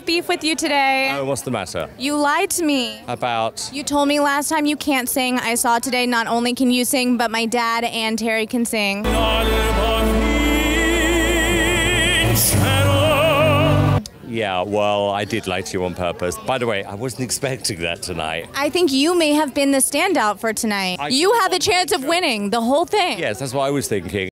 have beef with you today. Oh, what's the matter? You lied to me. About? You told me last time you can't sing. I saw today not only can you sing, but my dad and Terry can sing. Yeah, well, I did lie to you on purpose. By the way, I wasn't expecting that tonight. I think you may have been the standout for tonight. You have a chance of winning the whole thing. Yes, that's what I was thinking.